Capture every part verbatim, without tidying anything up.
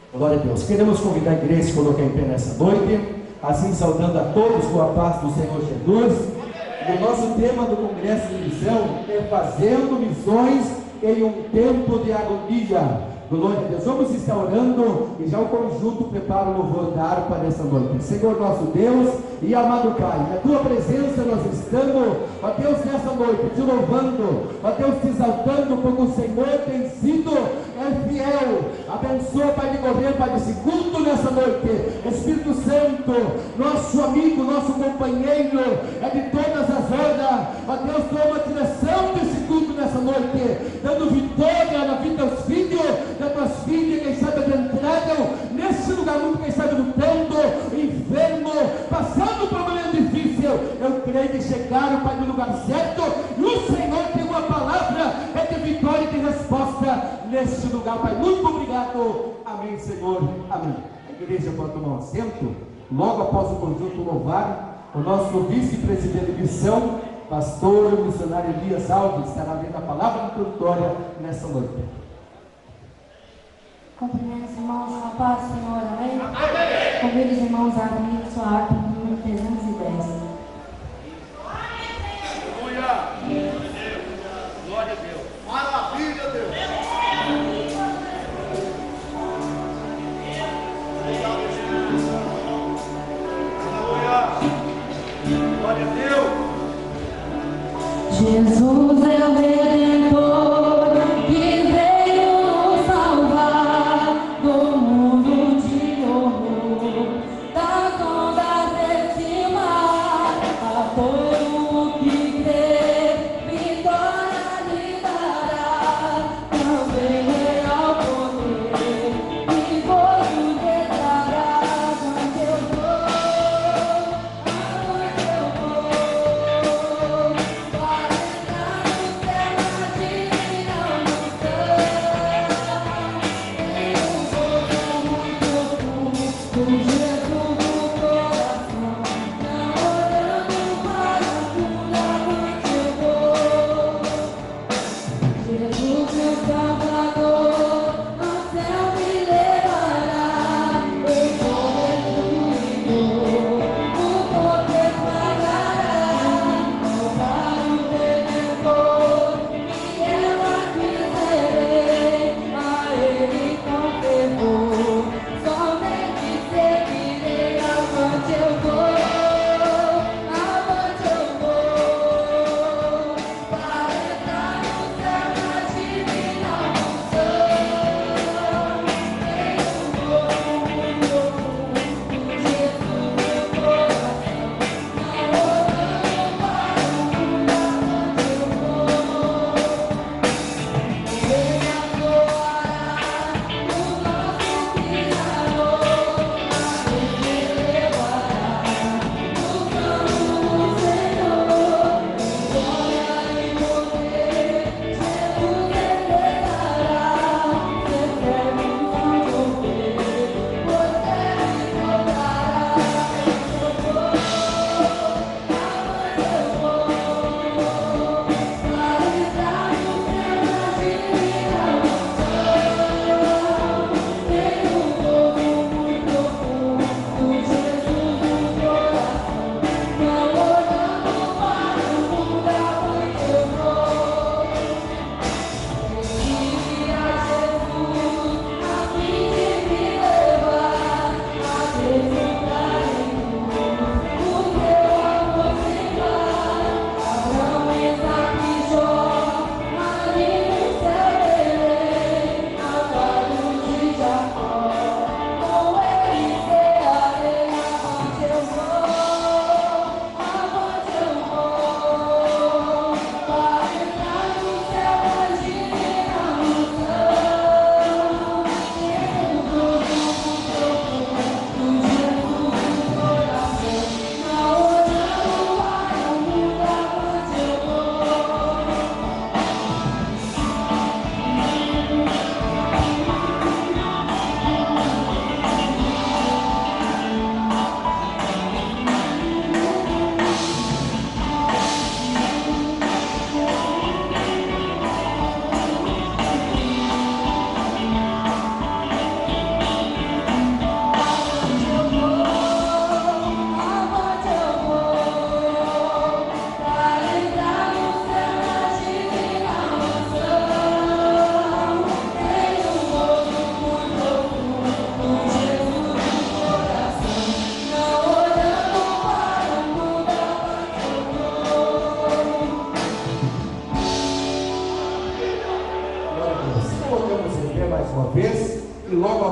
Glória a Deus. Queremos convidar a igreja a se colocar em pé nessa noite, assim saudando a todos com a paz do Senhor Jesus. E o nosso tema do Congresso de Missão é fazendo missões em um tempo de agonia. Glória a Deus. Vamos estar orando e já o conjunto prepara o louvor da harpa nessa noite. Senhor nosso Deus e amado Pai, na tua presença nós estamos, ó Deus, nessa noite, te louvando, ó Deus, te exaltando, porque o Senhor tem sido é fiel. Abençoa, Pai de governo, Pai desse culto nessa noite. Espírito Santo, nosso amigo, nosso companheiro, é de todas as horas. Ó Deus, toma a direção desse culto nessa noite, dando vitória na vida dos filhos, das tuas filhas, quem sabe adentraram nesse lugar muito, quem sabe lutando, enfermo, passando por um momento difícil. Eu creio que chegaram, Pai, no lugar certo, e o Senhor tem uma palavra é de vitória e de resposta neste lugar, Pai. Muito obrigado. Amém, Senhor. Amém. A igreja pode tomar um assento. Logo após o conjunto louvar, o nosso vice-presidente de missão, pastor e missionário Elias Alves, estará lendo a palavra introdutória nessa noite. Cumprimento os irmãos com a paz do Senhor, amém? Amém. Convido os irmãos a abrir sua harpa no número trezentos e dez. Aleluia! Glória a Deus! Maravilha, Deus! Aleluia! Glória a Deus! Jesus é o Redentor. Para entrar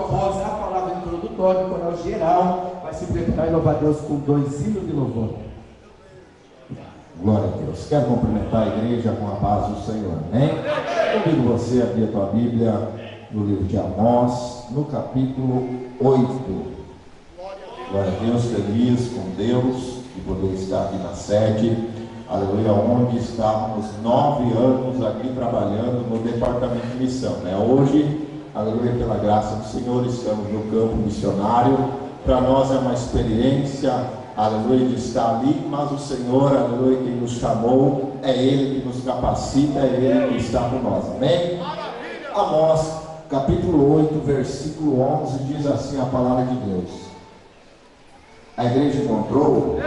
após a palavra introdutória, o coral geral vai se preparar e louvar a Deus com dois hinos de louvor. Glória a Deus. Quero cumprimentar a igreja com a paz do Senhor. Amém? Convido você a abrir a tua Bíblia no livro de Amós, no capítulo oito. Glória a Deus, feliz com Deus de poder estar aqui na sede. Aleluia, onde estávamos nove anos aqui trabalhando no departamento de missão, né? Hoje, aleluia, pela graça do Senhor, estamos no campo missionário. Para nós é uma experiência, aleluia, de estar ali, mas o Senhor, aleluia, quem nos chamou, é Ele que nos capacita, é Ele que está com nós, amém? Amós, capítulo oito, versículo onze, diz assim a palavra de Deus. A igreja encontrou?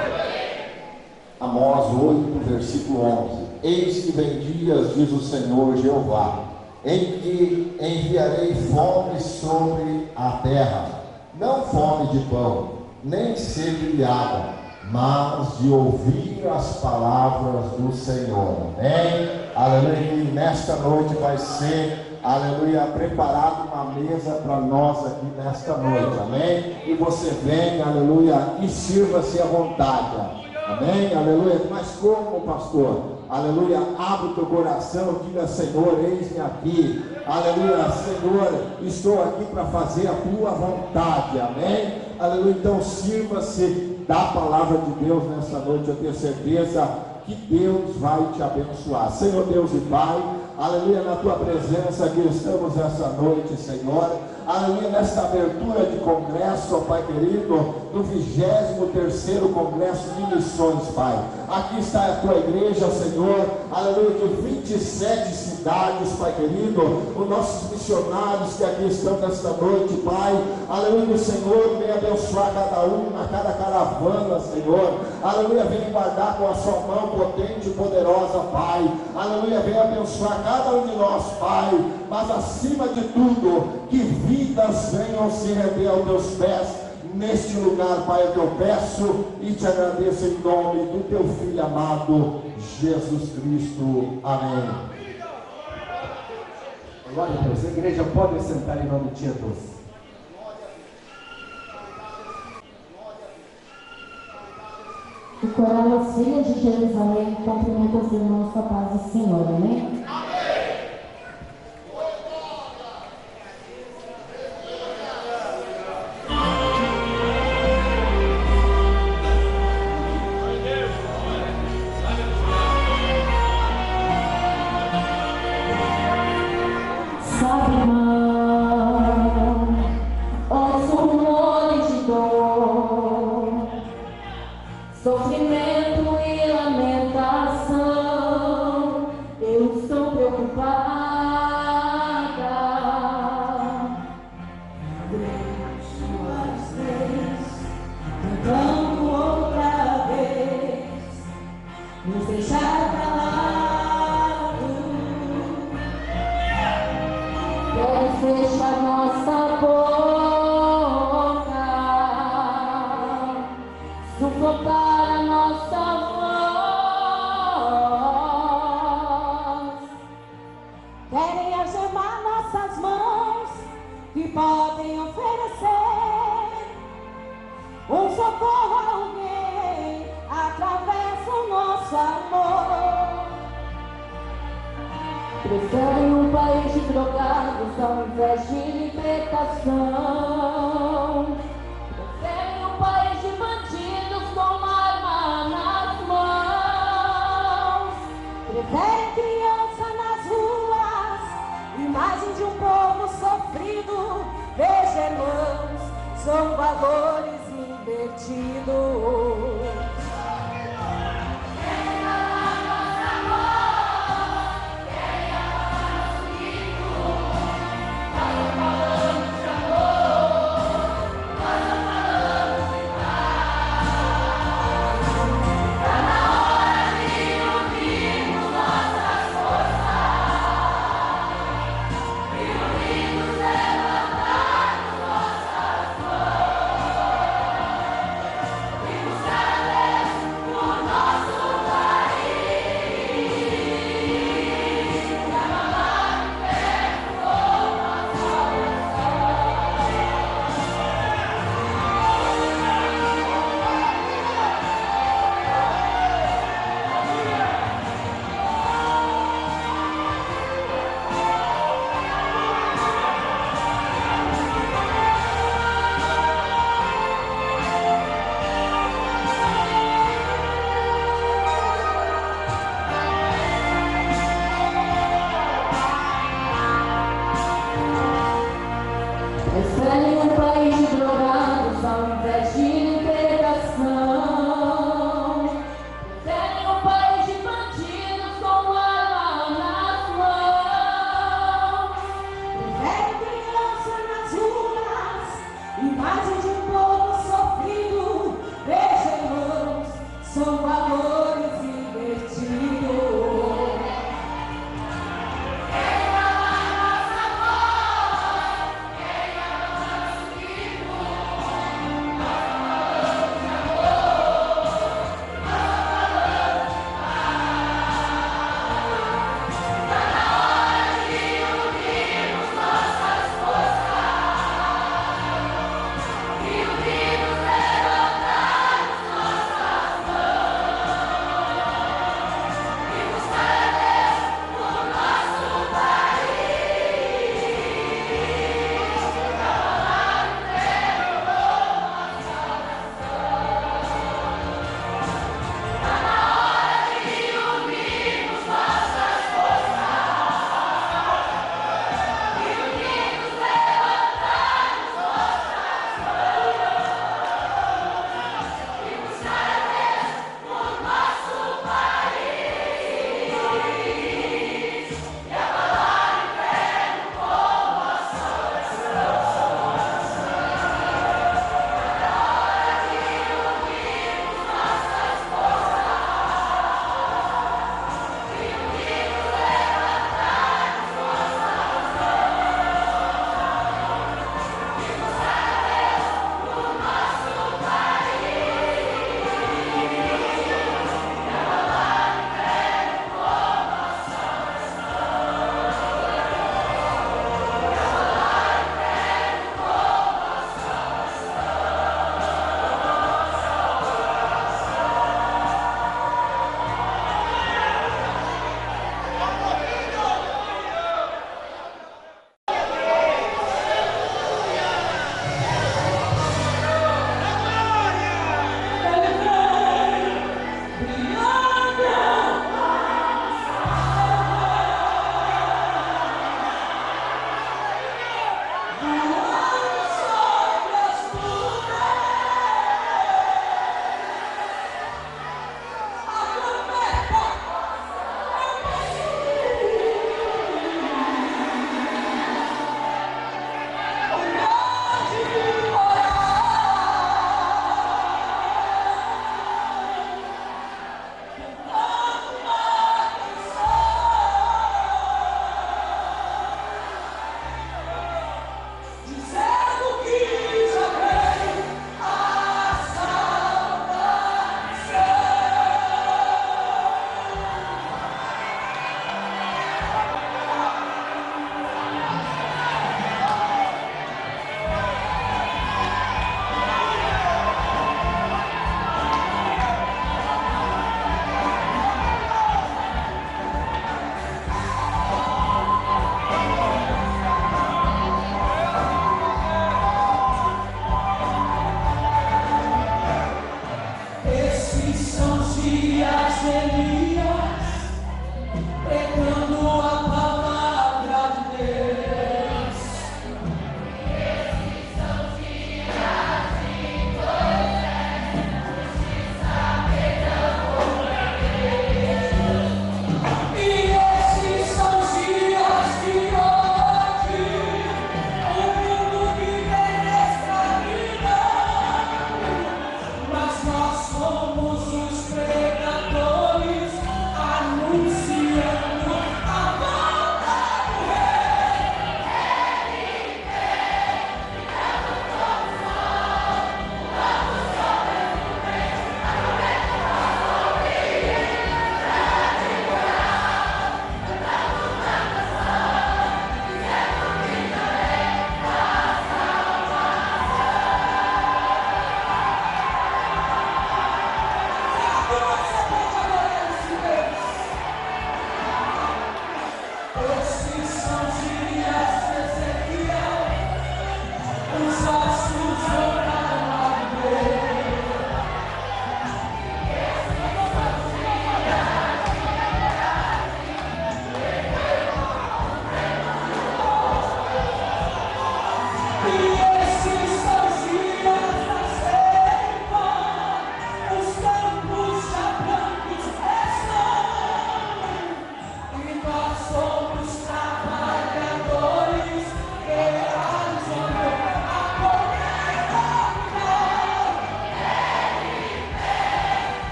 Amós oito, versículo onze. Eis que vem dias, diz o Senhor Jeová, em que enviarei fome sobre a terra, não fome de pão, nem sede de água, mas de ouvir as palavras do Senhor. Amém? Aleluia. E nesta noite vai ser, aleluia, preparada uma mesa para nós aqui nesta noite. Amém? E você vem, aleluia, e sirva-se à vontade. Amém? Aleluia. Mas como, pastor? Aleluia. Abre o teu coração, diga: Senhor, eis-me aqui. Aleluia. Senhor, estou aqui para fazer a tua vontade. Amém? Aleluia. Então sirva-se da palavra de Deus nessa noite. Eu tenho certeza que Deus vai te abençoar. Senhor Deus e Pai, aleluia, na tua presença aqui estamos essa noite, Senhor. Aleluia, nesta abertura de congresso, ó Pai querido, do vigésimo terceiro congresso de missões, Pai. Aqui está a tua igreja, Senhor, aleluia, de vinte e sete cidades, Pai querido, os nossos missionários que aqui estão nesta noite, Pai. Aleluia, o Senhor vem abençoar cada um, na cada caravana, Senhor. Aleluia, vem guardar com a sua mão potente e poderosa, Pai. Aleluia, vem abençoar cada um de nós, Pai. Mas acima de tudo, que vidas venham se render aos teus pés neste lugar, Pai, é que eu peço e te agradeço em nome do teu Filho amado, Jesus Cristo. Amém. Glória a Deus. A igreja pode sentar em nome de Jesus. O coral As Filhas de Jerusalém cumprimenta os irmãos com a paz do Senhor. Amém? Sofrimento e lamentação, eu estou preocupada. Deus, suas leis, cantando outra vez, nos deixar calado. Quero fechar nossa boca, sufocar a nossa voz. Querem algemar nossas mãos, que podem oferecer um socorro a alguém através do nosso amor. Preferem um país de drogados ao invés de libertação. Preferem um país de bandidos com uma arma nas mãos. Preferem criança nas ruas, imagem de um povo sofrido. Veja, irmãos, são valores invertidos. Deus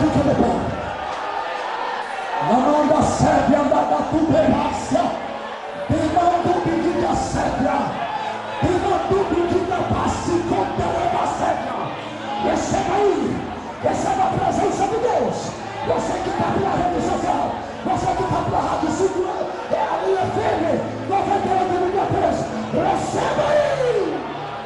fica de pé. Na mão da sede, andar da tuberância. Irmão do pedido da sede. Irmão do pedido da passe contra a sede. Receba aí. Receba a presença de Deus. Você que está pela rede social. Você que está pela rádio segura. É a linha firme. noventa e oito vírgula três. Receba aí.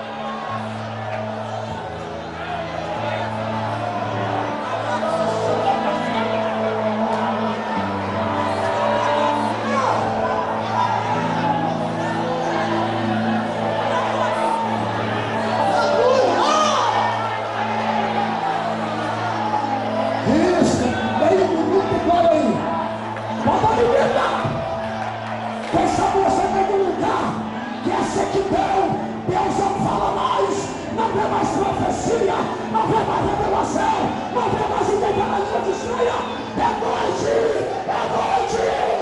Não vê mais revelação, não vê mais inteligência de estranha. É noite, é noite.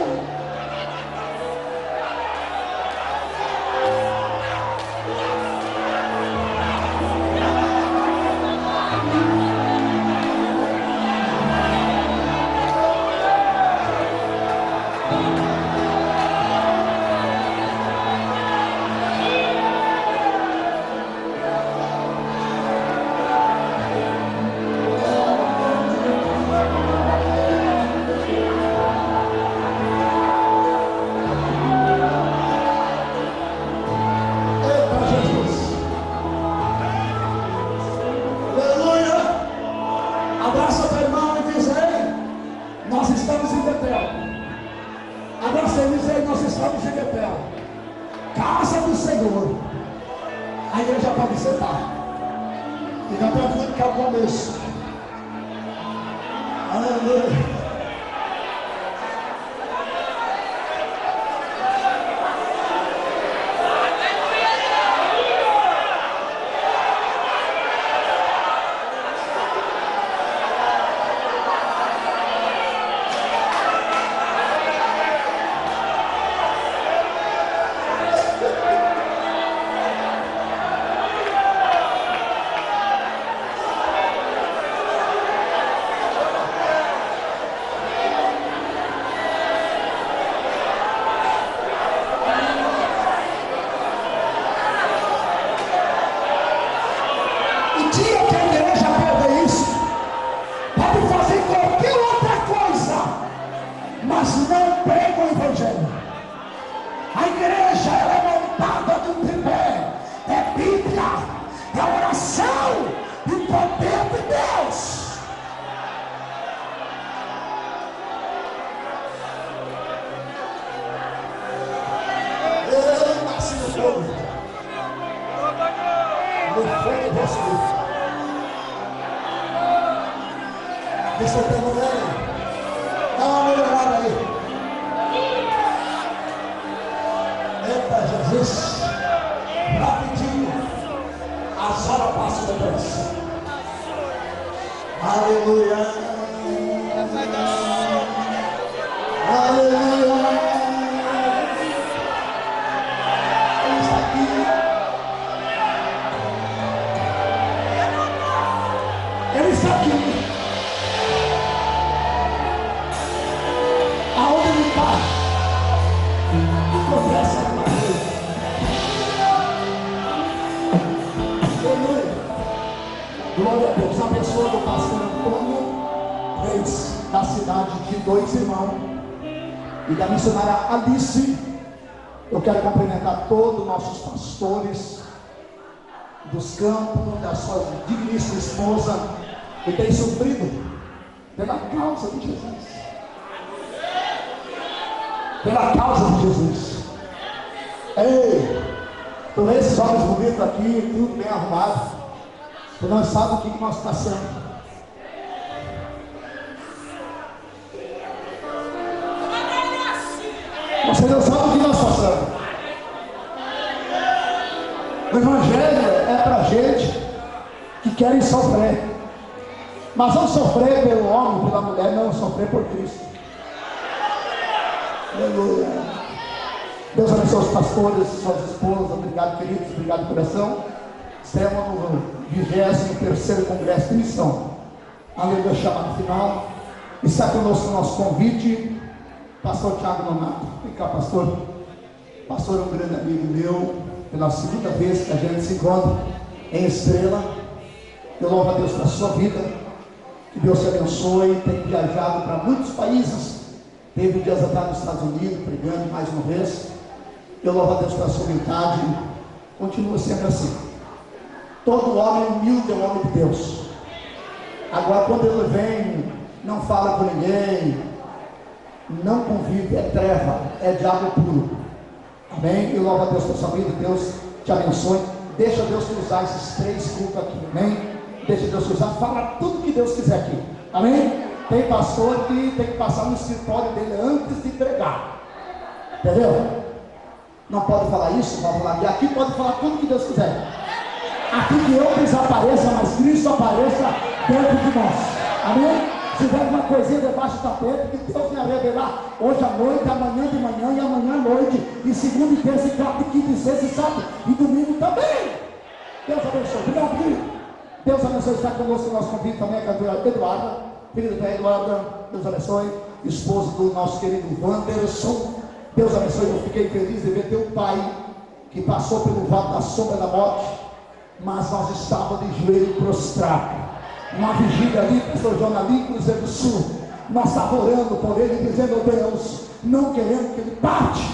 Deixa eu ter mulher. Dá uma melhorada aí. Eita Jesus. Rapidinho. As horas passam depois. Aleluia. Aleluia. Ele está aqui. Ele está aqui. Aonde ele está? Conversa com ele. Aleluia. Glória a Deus. A pessoa do pastor Antônio Reis, da cidade de Dois Irmãos, e da missionária Alice. Eu quero cumprimentar todos os nossos pastores dos campos, da sua digníssima esposa, que tem sofrido pela causa de Jesus. Pela causa de Jesus. Ei, tu vê esses homens bonitos aqui, tudo bem arrumado. Tu não sabe o que, que nós passamos. Você não sabe o que nós passamos. O Evangelho é para gente que querem sofrer. Mas não sofrer pelo homem, pela mulher, não sofrer por Cristo. Aleluia. Deus abençoe os pastores, suas esposas. Obrigado, queridos. Obrigado, coração. Estamos no vigésimo terceiro Congresso de Missão. aleluia, chamado final. Está conosco o nosso convite, pastor Tiago Nonato. Vem cá, pastor. Pastor é um grande amigo meu, pela segunda vez que a gente se encontra em Estrela. Eu louvo a Deus pela sua vida, que Deus te abençoe. Tem viajado para muitos países, teve dias atrás nos Estados Unidos, pregando mais uma vez. Eu louvo a Deus pela sua humildade, continua sempre assim. Todo homem humilde é o homem de Deus. Agora, quando ele vem, não fala com ninguém, não convive, é treva, é diabo puro. Amém? Eu louvo a Deus pela sua vida, Deus te abençoe. Deixa Deus te usar esses três cultos aqui, amém? Deixa Deus te usar, fala tudo que Deus quiser aqui, amém? Tem pastor que tem que passar no escritório dele antes de pregar, entendeu? Não pode falar isso, pode falar, e aqui pode falar tudo que Deus quiser. Aqui que eu desapareça, mas Cristo apareça dentro de nós, amém? Se tiver uma coisinha debaixo do tapete, que Deus venha revelar hoje à noite, amanhã de manhã e amanhã à noite, e segunda e terça e quarta e quinta e sexta e sábado e domingo também. Deus abençoe. Obrigado, querido. Deus abençoe. Está conosco o nosso convite também, a cantora Eduarda, filha da Eduarda. Deus abençoe. Esposo do nosso querido Wanderson. Deus abençoe. Eu fiquei feliz de ver teu pai, que passou pelo vale da sombra da morte, mas nós estávamos de joelho prostrado. Uma vigília ali, pastor João, ali, Cruzeiro do Sul. Nós estávamos orando por ele, dizendo: oh Deus, não querendo que ele parte.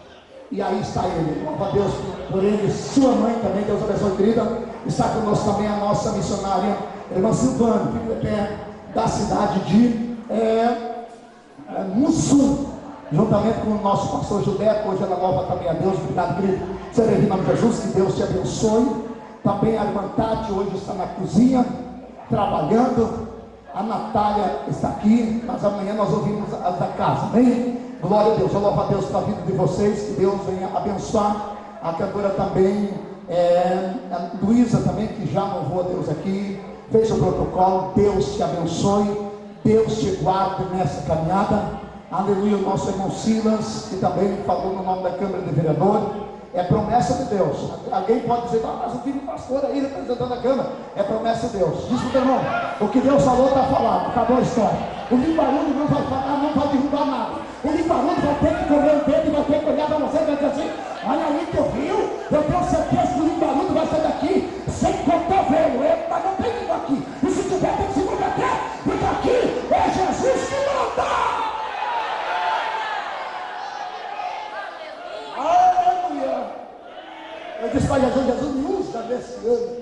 E aí está ele. Louva a Deus por ele, sua mãe também. Deus abençoe, querida. Está conosco também a nossa missionária, irmã Silvana, filha pé da cidade de é, é, Mussum, juntamente com o nosso pastor Judé. Hoje ela louva também a Deus. Obrigado, querido. Seja em nome de Jesus, que Deus te abençoe. Também a irmã Tati hoje está na cozinha, trabalhando. A Natália está aqui, mas amanhã nós ouvimos as da casa, amém? Glória a Deus. Eu louvo a Deus pela vida de vocês, que Deus venha abençoar. A cantora também, é, a Luísa também, que já louvou a Deus aqui, fez o protocolo. Deus te abençoe, Deus te guarde nessa caminhada, aleluia. O nosso irmão Silas, que também falou no nome da Câmara de Vereador. É promessa de Deus. Alguém pode dizer: ah, mas o filho do pastor aí representando a Câmara. É promessa de Deus. Diz para o irmão: o que Deus falou está falado, acabou a história. O limbarudo não vai falar, não vai derrubar nada. O limbarudo vai ter que comer o dedo e vai ter que olhar para você e vai dizer assim: olha aí, tu viu? Eu tenho certeza que o limbarudo vai sair daqui sem cotovelo. Eita, não tem língua aqui. E se tiver, tem que se converter, porque aqui é Jesus que manda. Eu disse para Jesus: Jesus, me usa nesse ano.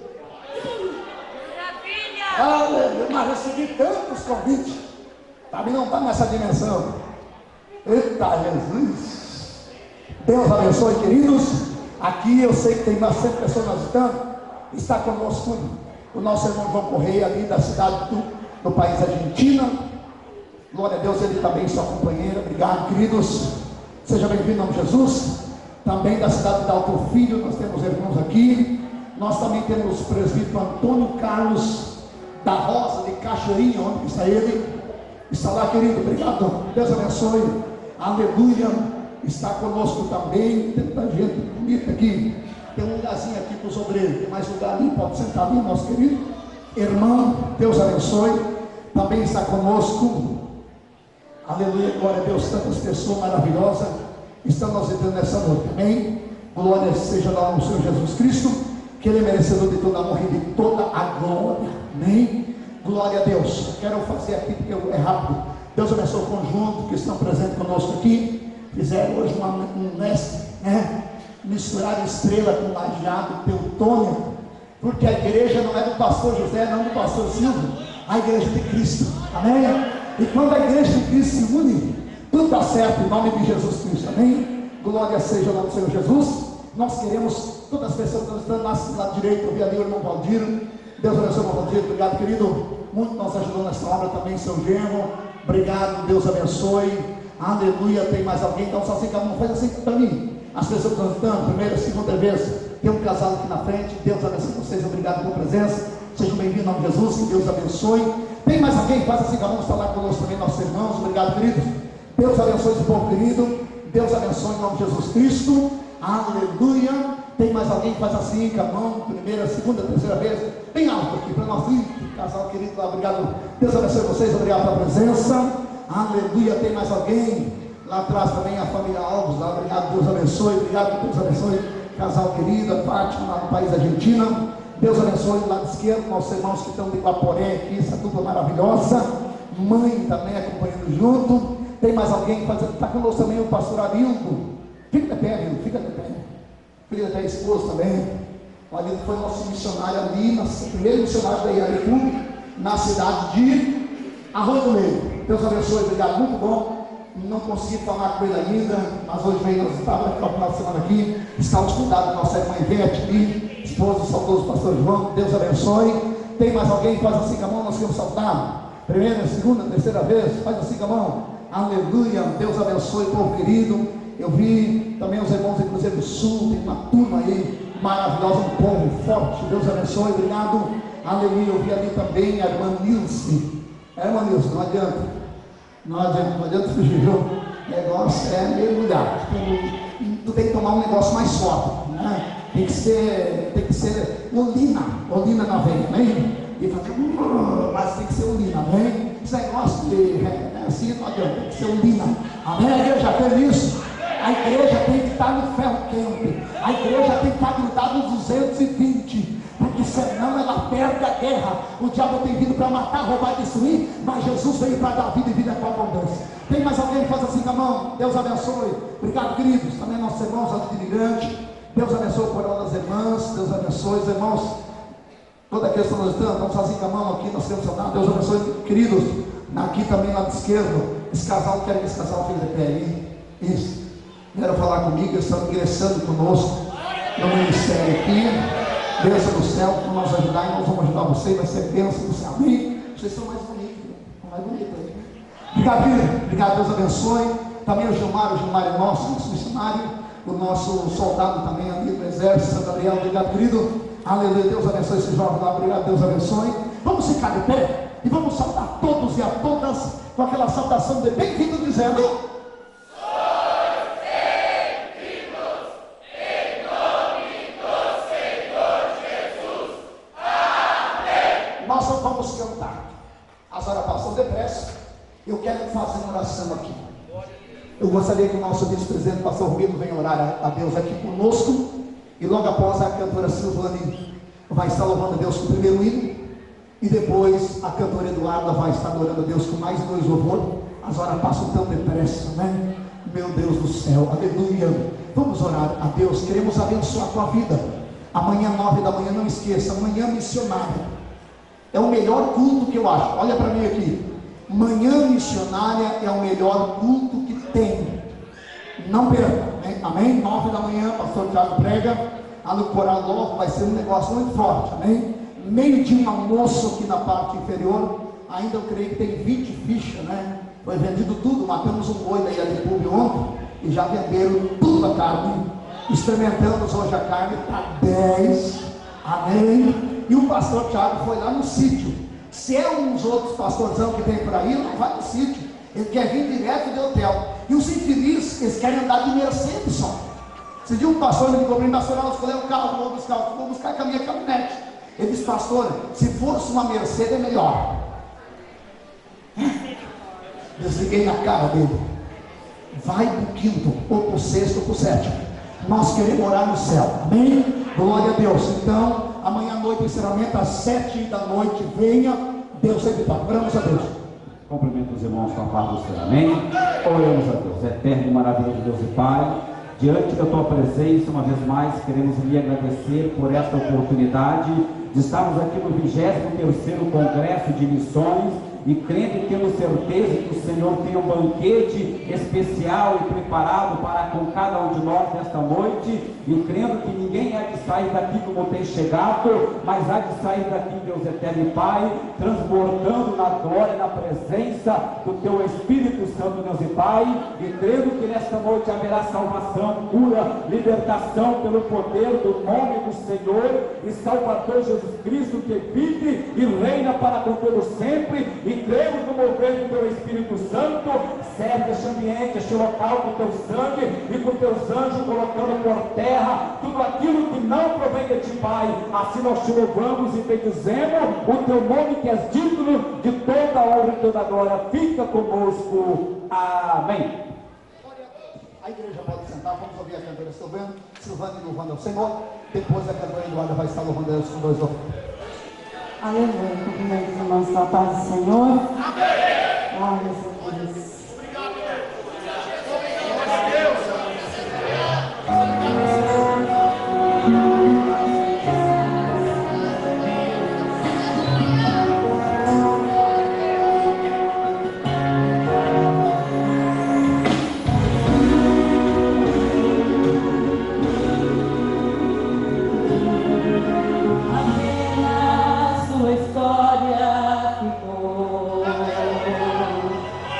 Aleluia. Mas recebi tantos convites. Para mim não está nessa dimensão. Eita, Jesus. Deus abençoe, queridos. Aqui eu sei que tem bastante pessoas nos visitando. Está conosco o nosso irmão João Correia, ali da cidade do, do país Argentina. Glória a Deus, ele também, sua companheira. Obrigado, queridos. Seja bem-vindo em nome de Jesus. Também da cidade de Alto Filho, nós temos irmãos aqui. Nós também temos o presbítero Antônio Carlos da Rosa de Cachoeirinha. Onde está ele? Está lá, querido. Obrigado. Deus abençoe. Aleluia. Está conosco também. Tem tanta gente bonita aqui. Tem um lugarzinho aqui para os obreiros. Tem mais lugar ali, pode sentar ali, nosso querido irmão. Deus abençoe. Também está conosco, aleluia, glória a Deus, tantas pessoas maravilhosas estão nos entrando nessa noite, amém? Glória seja lá no Senhor Jesus Cristo, que Ele é merecedor de toda a honra e de toda a glória, amém? Glória a Deus. Quero fazer aqui, porque é rápido. Deus abençoe o conjunto que estão presentes conosco aqui. Fizeram hoje uma, um mestre, né? Misturaram Estrela com Lajeado, Teutônia, porque a igreja não é do pastor José, não do pastor Silvio, a igreja de Cristo, amém? E quando a igreja de Cristo se une, tudo está certo em nome de Jesus Cristo, amém? Glória seja lá no Senhor Jesus. Nós queremos, todas as pessoas que estão do lado direito, eu vi ali o irmão Valdir. Deus abençoe o irmão Valdir, obrigado, querido, muito nos ajudou nessa obra também, seu genro, obrigado, Deus abençoe, aleluia. Tem mais alguém? Então só assim, cada um faz assim para mim. As pessoas estão cantando, primeira, segunda vez, tem um casal aqui na frente. Deus abençoe vocês, obrigado pela presença, sejam bem-vindos em nome de Jesus, que Deus abençoe. Tem mais alguém? Faz assim, cada um está lá conosco também, nossos irmãos, obrigado, queridos. Deus abençoe esse povo querido, Deus abençoe em nome de Jesus Cristo, aleluia. Tem mais alguém que faz assim, com a mão, primeira, segunda, terceira vez, bem alto aqui para nós. Casal querido, lá, obrigado. Deus abençoe vocês, obrigado pela presença. Aleluia. Tem mais alguém? Lá atrás também a família Alves, lá, obrigado, Deus abençoe, obrigado, Deus abençoe. Casal querido, a Fátima, lá do país da Argentina. Deus abençoe do lado esquerdo, nossos irmãos que estão de Guaporé aqui, essa dupla maravilhosa. Mãe também acompanhando junto. Tem mais alguém que está conosco também, o pastor Arildo. Fica de pé, Arildo, fica de pé. Fica de pé, esposo também. O Arildo foi nosso missionário ali, nosso primeiro missionário da Iaripu, na cidade de Arroio do Meio. Deus abençoe, obrigado, muito bom. Não consegui falar com ele ainda, mas hoje veio, nós estávamos no final de semana aqui. Está hospedado nossa irmã Ivete ali, esposa do saudoso pastor João. Deus abençoe. Tem mais alguém que faz assim com a mão? Nós queremos saltar. Primeira, segunda, terceira vez, faz assim com a mão. Aleluia, Deus abençoe, povo querido. Eu vi também os irmãos de Cruzeiro do Sul, tem uma turma aí maravilhosa, um povo forte. Deus abençoe, obrigado. Aleluia, eu vi ali também a irmã Nilce. É, irmã Nilce, não adianta. Não adianta, não adianta fugir, viu? O negócio é mergulhar. Tu, tu tem que tomar um negócio mais forte, né? Tem que ser, tem que ser olina, olina na veia, amém? E fazer, mas tem que ser olina, amém? Esse negócio de é, assim não adianta, tem que ser olina, amém? A igreja fez isso. A igreja tem que estar no ferro quente, a igreja tem que estar grudada nos duzentos e vinte, porque senão ela perde a guerra. O diabo tem vindo para matar, roubar e destruir, mas Jesus veio para dar vida e vida com abundância. Tem mais alguém que faz assim com a mão? Deus abençoe, obrigado, queridos. Também nossos irmãos aqui de imigrante, Deus abençoe o coral das irmãs, Deus abençoe os irmãos, toda a questão nós estamos, vamos assim com a mão aqui, nós queremos saudar. Deus abençoe, queridos. Aqui também, lado esquerdo, esse casal, quero que esse casal fique de pé aí. Isso. Vieram falar comigo, eles estão ingressando conosco no ministério aqui. Deus do céu, para nós ajudar, e nós vamos ajudar vocês, vai ser bênção do céu. Amém? Vocês são mais bonitos, são mais bonitos aí. Obrigado, filho. Obrigado, Deus abençoe. Também o Gilmar, o Gilmar é nosso, nosso missionário, o nosso soldado também ali do exército, Santo Gabriel. Obrigado, querido. Aleluia, Deus abençoe esse jovem lá. Obrigado, Deus abençoe. Vamos ficar de pé e vamos saudar todos e a todas com aquela saudação de bem-vindo, dizendo: nós não vamos cantar. As horas passam depressa. Eu quero fazer uma oração aqui. Eu gostaria que o nosso vice-presidente, pastor Rubino, venha orar a Deus aqui conosco. E logo após, a cantora Silvane vai estar louvando a Deus com o primeiro hino. E depois a cantora Eduarda vai estar adorando a Deus com mais dois louvores. As horas passam tão depressa, né? Meu Deus do céu, aleluia. Vamos orar a Deus. Queremos abençoar a tua vida. Amanhã, nove da manhã, não esqueça, amanhã missionária. É o melhor culto que eu acho. Olha para mim aqui. Manhã missionária é o melhor culto que tem. Não perca, né? Amém? Nove da manhã, pastor Tiago prega. A no coral logo vai ser um negócio muito forte, amém? Meio de um almoço aqui na parte inferior. Ainda eu creio que tem vinte fichas, né? Foi vendido tudo. Matamos um boi da Iaripúbio ontem e já venderam tudo a carne. Experimentamos hoje a carne para dez. Amém? E o pastor Tiago foi lá no sítio. Se é uns outros pastorzão que tem por aí, não vai no sítio. Ele quer vir direto de hotel. E os infelizes, eles querem andar de Mercedes só. Você viu um pastor, ele me cobriu, pastor, eu escolhi um carro, vou buscar, vou buscar com a minha caminhonete. Ele disse: pastor, se fosse uma Mercedes é melhor. Desliguei na cara dele. Vai pro quinto, ou pro sexto, ou pro sétimo. Nós queremos morar no céu. Amém? Glória a Deus. Então, amanhã à noite, encerramento às sete da noite. Venha, Deus sempre está. Oramos a Deus. Cumprimento os irmãos com a paz do Senhor. Amém? Oramos a Deus. Eterno e maravilhoso Deus e Pai, diante da tua presença, uma vez mais, queremos lhe agradecer por esta oportunidade de estarmos aqui no vigésimo terceiro Congresso de Missões. E crendo e tendo certeza que o Senhor tem um banquete especial e preparado para com cada um de nós nesta noite, e crendo que ninguém há de sair daqui como tem chegado, mas há de sair daqui, Deus eterno e Pai, transbordando na glória e na presença do teu Espírito Santo, Deus e Pai, e crendo que nesta noite haverá salvação, cura, libertação pelo poder do nome do Senhor e Salvador Jesus Cristo, que vive e reina para com todos sempre, e e cremos no mover do teu Espírito Santo. Serve este ambiente, este local com teu sangue e com teus anjos, colocando por terra tudo aquilo que não provém de ti, Pai. Assim nós te louvamos e bendizemos o teu nome, que és digno de toda a honra e toda a glória. Fica conosco. Amém. A igreja pode sentar, vamos ouvir a cantora Silvana, Silvana louvando ao Senhor. Depois a cantora Eduarda vai estar louvando a Deus com dois louvores. Aleluia. Cumprimento os irmãos com a paz do Senhor. Amém. Glórias a Deus. Apenas sua história ficou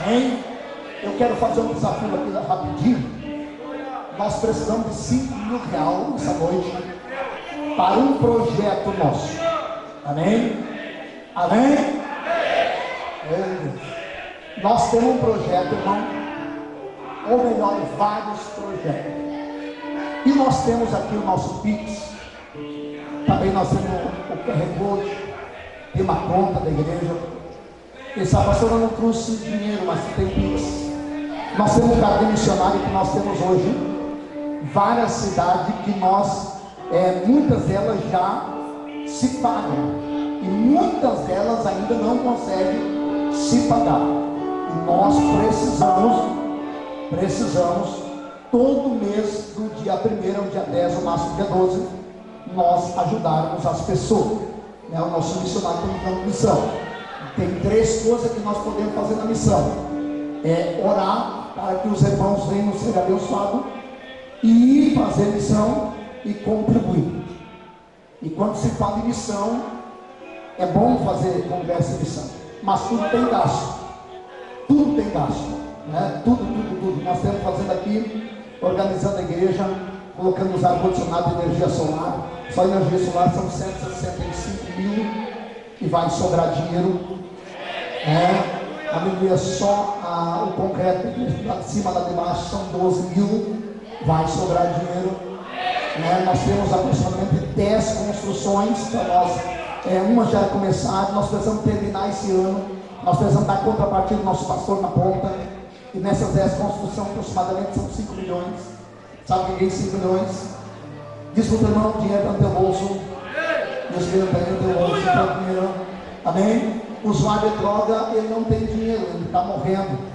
Amém? Eu quero fazer um desafio aqui rapidinho. Nós precisamos de cinco mil reais essa noite para um projeto nosso. Amém? Amém? É. Nós temos um projeto, irmão, ou melhor, vários projetos. E nós temos aqui o nosso Pix. Também nós temos o Q R Code, tem uma conta da igreja. E sabe, pastor, eu não trouxe dinheiro, mas tem Pix. Nós temos um cartão missionário que nós temos hoje. Várias cidades que nós, é, muitas delas já se pagam. E muitas delas ainda não conseguem se pagar. E nós precisamos, precisamos, todo mês, do dia primeiro ao dia dez, ou máximo dia doze, nós ajudarmos as pessoas. Né? O nosso missionário está dando missão. Tem três coisas que nós podemos fazer na missão: é orar para que os irmãos venham ser abençoados, e fazer missão e contribuir. E quando se fala em missão, é bom fazer congresso de missão, mas tudo tem gasto. Tudo tem gasto, né? Tudo, tudo, tudo. Nós estamos fazendo aqui, organizando a igreja, colocando os ar-condicionados de energia solar. Só energia solar são cento e sessenta e cinco mil e vai sobrar dinheiro. É, aleluia, só a, o concreto lá de cima, lá de baixo, são doze mil. Vai sobrar dinheiro. Né? Nós temos aproximadamente dez construções para nós. É, uma já é começada, nós precisamos terminar esse ano. Nós precisamos dar contrapartida do nosso pastor na ponta. E nessas dez construções, aproximadamente são cinco milhões. Sabe o que é cinco milhões? Diz para o teu irmão: o dinheiro está no teu bolso. Deus dinheiro está no teu bolso. Tá dinheiro. Amém? O usuário de droga, ele não tem dinheiro, ele está morrendo.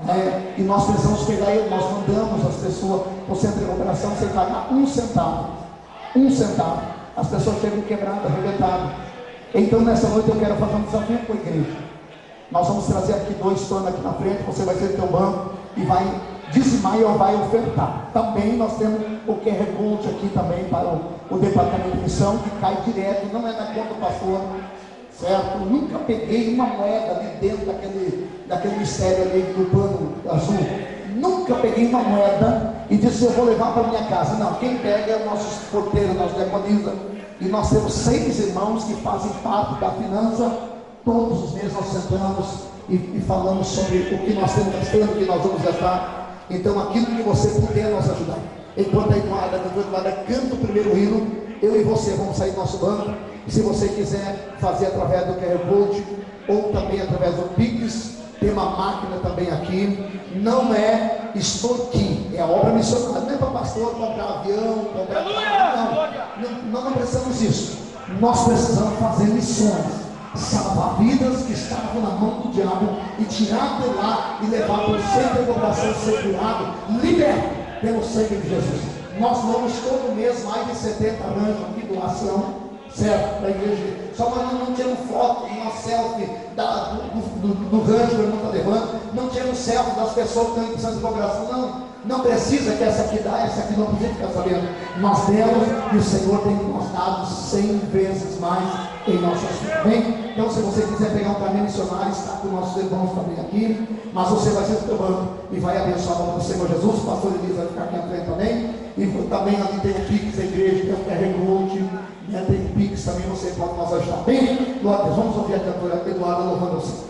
É, e nós precisamos pegar ele. Nós mandamos as pessoas para o centro de recuperação sem pagar um centavo. Um centavo. As pessoas chegam quebradas, arrebentadas. Então nessa noite eu quero fazer um desafio com a igreja. Nós vamos trazer aqui dois tornos aqui na frente. Você vai ser do teu banco e vai dizimar e vai ofertar. Também nós temos o Q R Code aqui também para o, o departamento de missão, que cai direto, não é na conta do pastor, certo? Nunca peguei uma moeda ali dentro daquele, daquele mistério ali do pano azul. Nunca peguei uma moeda e disse: eu vou levar para minha casa. Não, quem pega é o nosso porteiro, nosso diaconisa. E nós temos seis irmãos que fazem parte da finança. Todos os meses nós sentamos e, e falamos sobre o que nós estamos gastando, o que nós vamos gastar. Então aquilo que você puder nos ajudar. Enquanto a Eduarda, a Eduarda canta o primeiro hino, eu e você vamos sair do nosso banco. E se você quiser fazer através do Q R Code ou também através do Pix, tem uma máquina também aqui. Não é extorquir, é obra missionária. Não é para pastor comprar avião, comprar carro. Não, não, não precisamos disso. Nós precisamos fazer missões, salvar vidas que estavam na mão do diabo e tirar de lá e levar para o centro de oração, ser curado, liberto pelo sangue de Jesus. Nós vamos todo mês mais de setenta arranjos aqui, doação, certo? Para a igreja. Só nós não, não tiramos foto, uma selfie da, do, do, do rancho que o irmão está levando, não tiramos selfie das pessoas que estão em precisando de cooperação, não. Não precisa que essa aqui dá, essa aqui não precisa ficar sabendo. Nós demos e o Senhor tem nos dado cem vezes mais em nossas vidas. Bem, então se você quiser pegar um caminho missionário, está com nossos irmãos também aqui, mas você vai ser do teu banco e vai abençoar o nome do Senhor Jesus. O pastor Elisa vai ficar aqui à frente também. E também ali tem o Pix da igreja, tem o Q R Code, né? Tem o Pix também, você pode nos ajudar. Bem, glória a Deus, vamos ouvir a cantora Eduarda louvando o Senhor.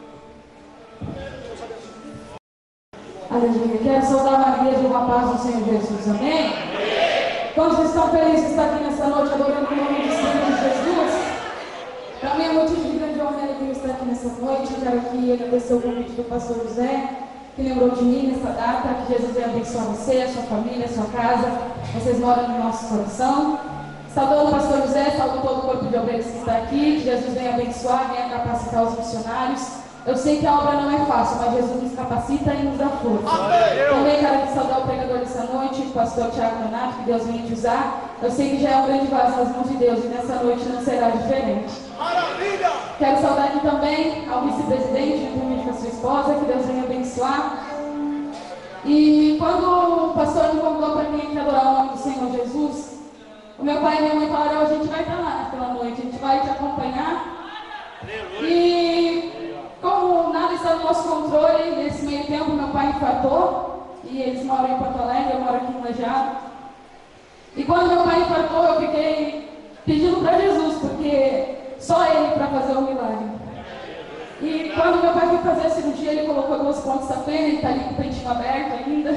Aleluia. Quero saudar a igreja com a paz do Senhor Jesus. Amém? Quantos estão felizes de estar aqui nessa noite adorando o nome do Senhor Jesus? Para mim é motivo de grande honra e alegria estar aqui nessa noite. Eu quero aqui agradecer o convite do pastor José, que lembrou de mim nessa data. Que Jesus venha abençoar você, a sua família, a sua casa. Vocês moram no nosso coração. Saudando o pastor José, saudando todo o corpo de obreiros que está aqui. Que Jesus venha abençoar, venha capacitar os missionários. Eu sei que a obra não é fácil, mas Jesus nos capacita e nos dá força. Amém. Também quero aqui saudar o pregador dessa noite, o pastor Tiago Donato, que Deus venha te usar. Eu sei que já é um grande vaso nas mãos de Deus e nessa noite não será diferente. Maravilha! Quero saudar aqui também ao vice-presidente, juntamente com a sua esposa, que Deus venha abençoar. E quando o pastor me convidou para mim adorar o nome do Senhor Jesus, o meu pai e minha mãe falaram: a gente vai estar lá naquela noite, a gente vai te acompanhar. Aleluia. E como nada está no nosso controle. Nesse meio tempo, meu pai infartou. E eles moram em Porto Alegre, eu moro aqui em Lajado. E quando meu pai infartou, eu fiquei pedindo para Jesus, porque só ele para fazer o milagre. E quando meu pai foi fazer a cirurgia, ele colocou duas pontas da pena, ele está ali com o pentinho aberto ainda.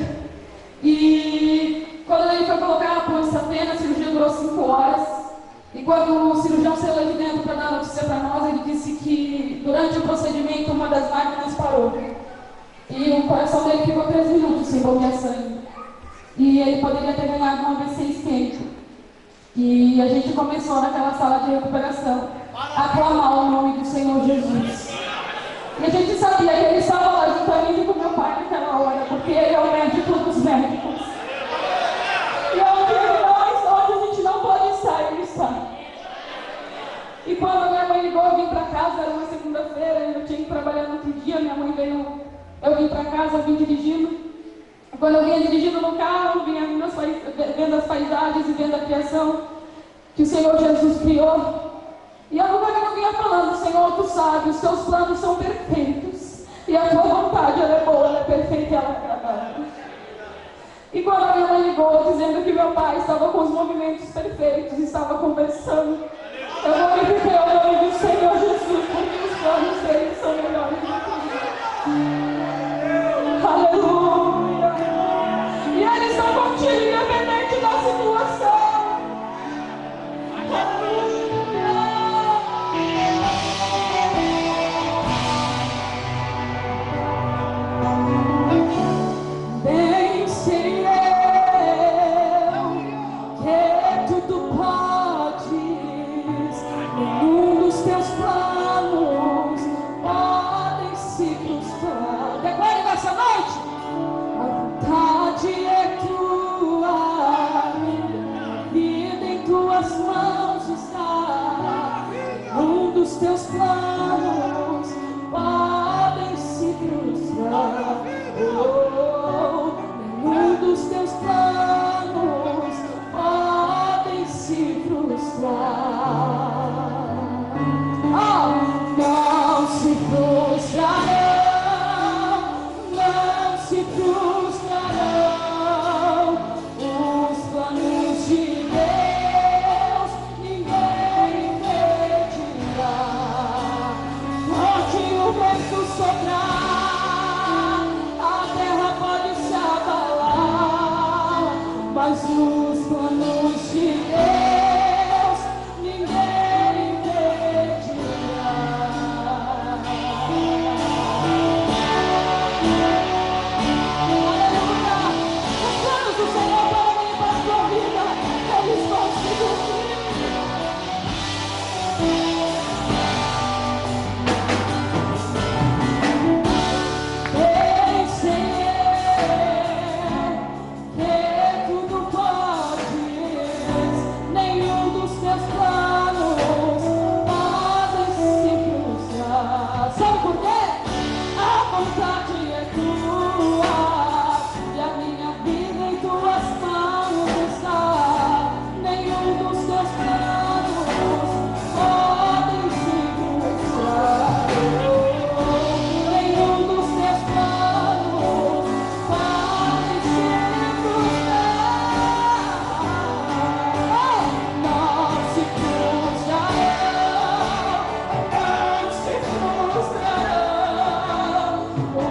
E quando ele foi colocar a ponte da pena, a cirurgia durou cinco horas. E quando o cirurgião saiu lá de dentro para dar a notícia para nós, ele disse que durante o procedimento uma das máquinas parou. E o coração dele ficou três minutos sem bombear sangue. E ele poderia ter ganhado um A V C isquêmico. E a gente começou naquela sala de recuperação a clamar o nome do Senhor Jesus. E a gente sabia que ele estava lá junto a mim e com meu pai naquela hora, porque ele é o médico dos médicos. E onde nós, onde a gente não pode estar, ele está. E quando a minha mãe ligou, eu vim para casa, era uma segunda-feira, eu tinha que trabalhar no outro dia, minha mãe veio, eu vim para casa, eu vim dirigindo. Quando eu vinha dirigindo no carro, vinha vendo as paisagens e vendo a criação que o Senhor Jesus criou. E eu não vinha falando, Senhor, tu sabe, os teus planos são perfeitos. E a tua vontade, ela é boa, ela é perfeita e ela é agradável. E quando a minha mãe ligou, dizendo que meu pai estava com os movimentos perfeitos, estava conversando, eu glorifiquei o nome do Senhor Jesus, porque os planos dele são melhores do que os. Aleluia! E eles estão contigo, independente da situação. Aleluia! Bem sei eu que tudo podes, nenhum dos teus planos podem se frustrar. Declare nessa noite: a vontade é tua, a vida em tuas mãos está. Nenhum dos teus planos podem se frustrar. Oh, nenhum dos teus planos podem se frustrar. Oh, não se frustrarão, não se frustrarão os planos de Deus, ninguém impedirá. Pode o vento soprar, a terra pode se abalar, mas os planos de Deus, ninguém impedirá. Aleluia! Os planos do Senhor para mim e para a tua vida, eles vão se cumprir. Bem sei eu que tudo podes, nenhum dos teus planos podem se frustrar. Sabe por quê? A vontade é tua e a minha vida em tuas mãos está. Nenhum dos teus planos podem se frustrar. Nenhum dos teus planos podem se frustrar. Não se frustrarão, não se frustrarão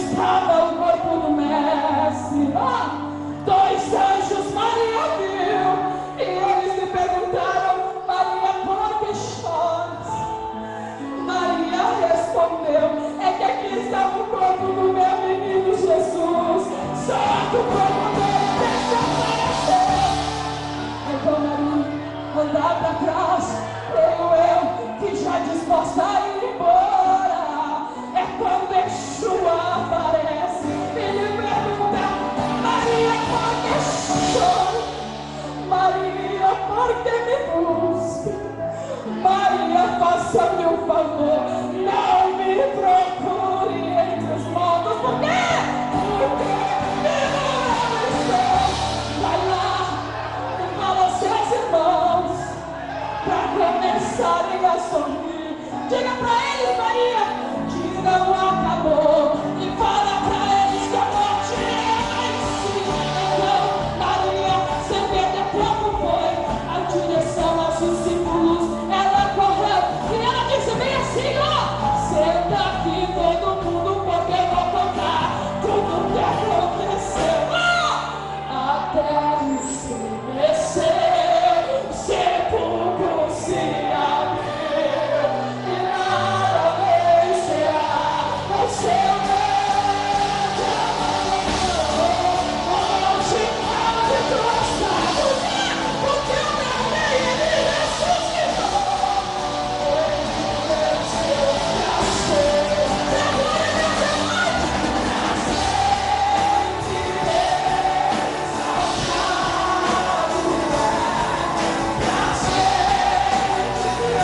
estava o corpo do mestre. Ah, dois anjos Maria viu, e eles lhe perguntaram: Maria, por que choras? Maria respondeu: é que aqui estava o corpo do meu menino Jesus, só que o corpo dele desapareceu. Então Maria, andar para trás, creio eu, que já disposta a ir embora, é quando Yeshua aparece e lhe pergunta: Maria, por que chora? Maria, por que me busca? Maria, faça-me um favor, não me procure entre os mortos. Por quê? Porque eu estou. Vai lá e fala aos seus irmãos para começarem a sorrir. Diga para eles, Maria, que não acabou. E fala para eles que a morte é em si. Então, Maria, sem perder tempo, foi a direção aos discípulos. Ela correu e ela disse bem assim: ó, senta aqui todo mundo, porque eu vou contar tudo o que aconteceu. Ah, a terra estremeceu, o sepulcro se abriu, e nada vencerá o seu nome. Não te cabe prostrado, porque o meu rei, ele ressuscitou. Ele venceu pra sempre, pra glória de Deus, pra sempre exaltado é, pra sempre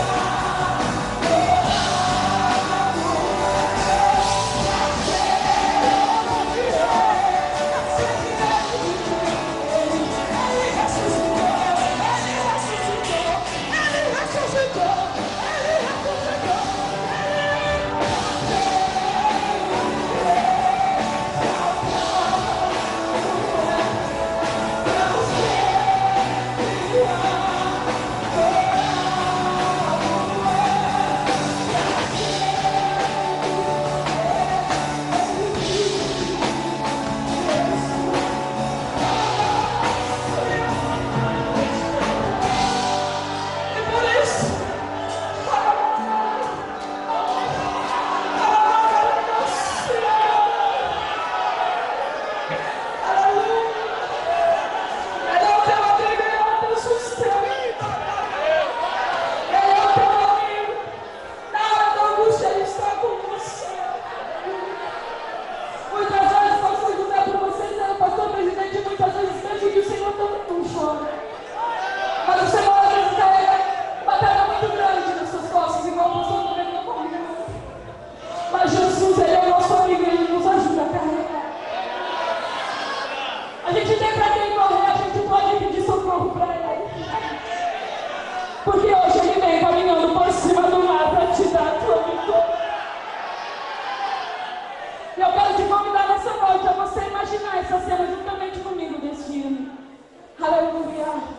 essa cena juntamente comigo desse filme. Aleluia.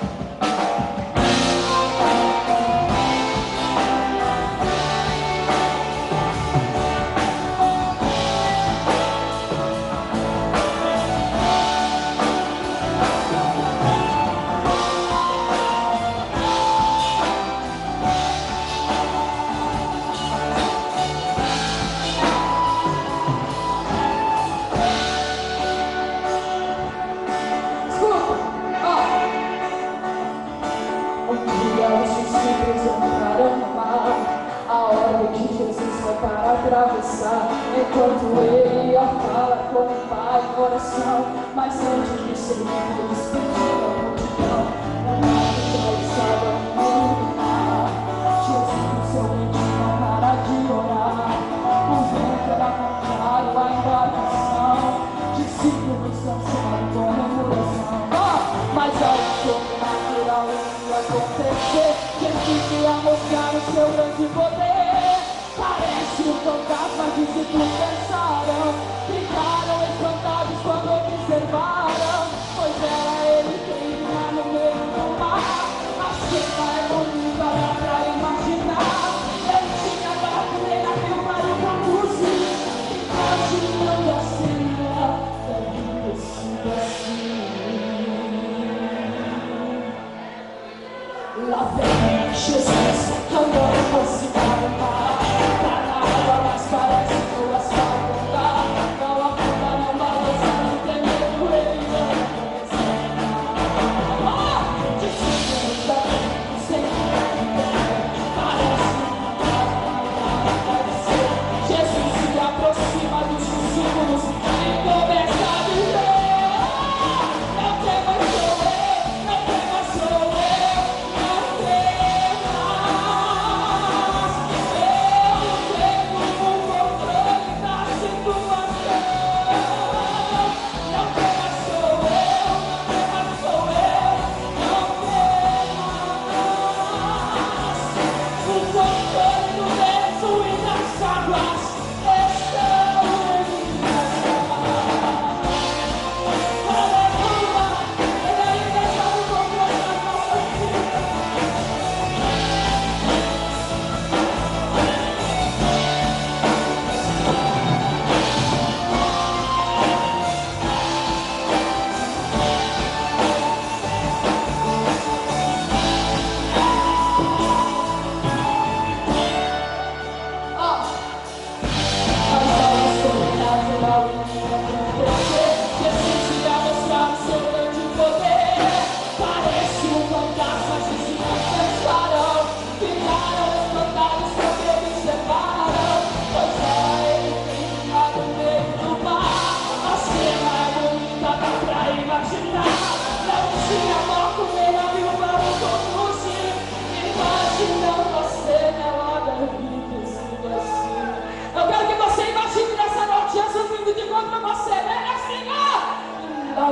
Atravessar, enquanto ele ia falar com o Pai em oração, mas antes de ser eles pediram a multidão, o mar estava no mar. Jesus, seu mente não para de orar, o vento era contrário à embarcação, discípulos cansados com revolução. Oh, mas algo sobrenatural ia acontecer, Jesus ia mostrar o seu grande poder. Parece um fantasma, discípulos pensaram, ficaram espantados quando observaram, pois era ele quem vinha no meio do mar. A cena é bonita, dá pra imaginar. Ele tinha barco, nem navio para o conduzir, enquanto não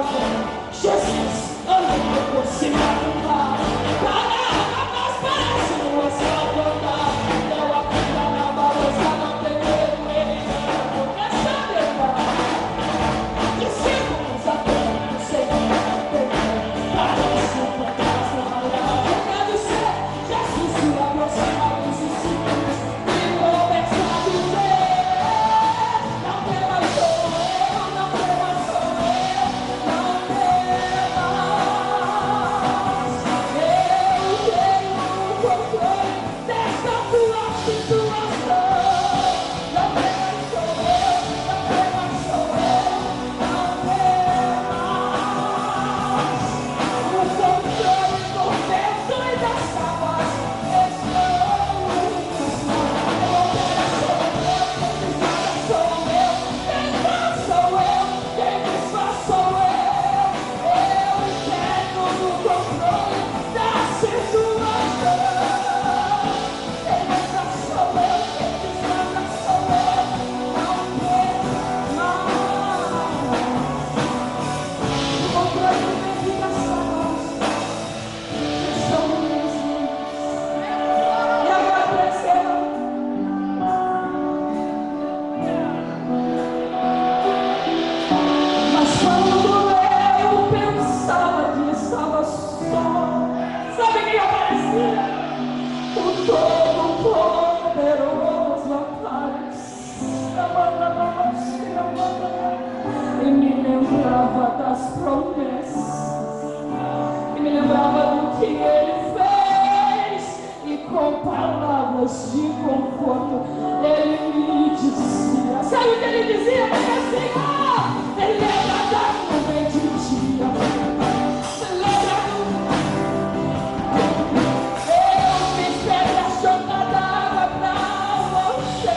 Jesus, anda por cima do mar. Parada, mas parece uma salvada. Deu a vida na balança, não tem medo, ele anda por essa verdade. Discípulos até o Senhor não tem medo. Parece um fantasma maior. Quero ser Jesus, se aproxima dos discípulos e começa a dizer: não temas, sou eu, não temas, sou eu, não temas. Eu tenho o controle dessa tua situação. Não temas, sou eu, não temas, sou eu, não temas. O controle do vento e das águas estou em mãos. Sou eu, quem desfaz sou eu, eu entendo no controle da situação. Quem desfaz sou eu, quem desfaz sou eu, não tem mais. O controle do vento e das águas estão em minhas mãos. E agora perceba. Mas quando eu pensava que estava só, sabe quem aparecia? O Todo-Poderoso aparecia e me lembrava das promessas, e me lembrava do que ele fez, e com palavras de conforto ele me dizia. Sabe o que ele dizia? Ele assim: ó, ele lembra da nuvem de dia, ele lembra do... Eu fiz pedra jornada água pra você.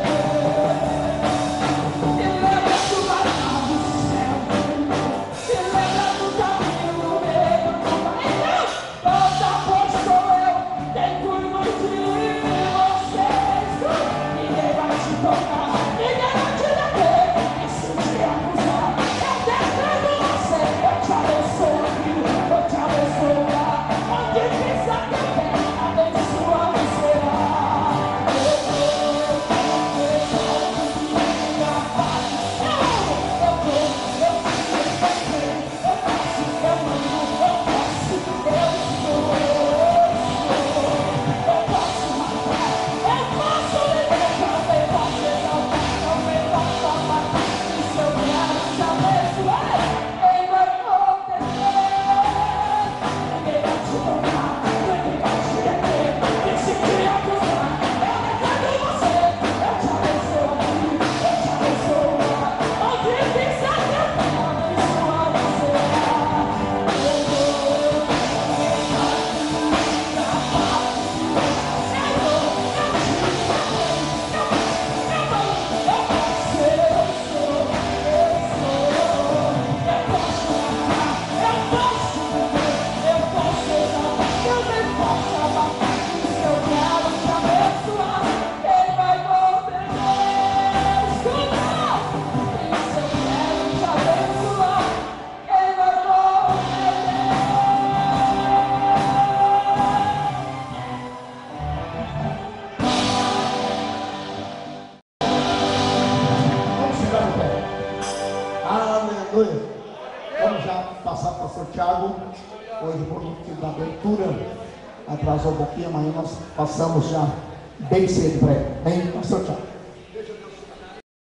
Ele lembra do maná do céu, ele lembra do caminho no meio do mar. Então, toda voz sou eu, quem cuido de vocês. Ninguém vai te tocar, ninguém vai te deter, e se te acusar, eu defendo você. Eu te abençoo aqui, eu te abençoo lá, onde pisar teu pé, abençoado será. Eu vou, eu vou, eu vou, minha paz. Eu vou, eu vou, eu sei, eu faço, eu mando, eu posso, eu sou, eu posso matar, eu posso libertar, também posso exaltar, também posso amar. E se eu quero te abençoar, quem vai acontecer? Ninguém vai te tocar, ninguém vai te deter, e se te acusar, eu defendo você. Eu te abençoo aqui, eu te abençoo lá, onde pisar teu pé, abençoado será. Eu vou, eu vou, minha paz. Eu vou, eu Vamos chegar no pé. Aleluia. Vamos já passar para o pastor Thiago. Hoje, por motivo da abertura, atrasou um pouquinho, mas nós passamos já bem cedo para ele. Hein, pastor Thiago?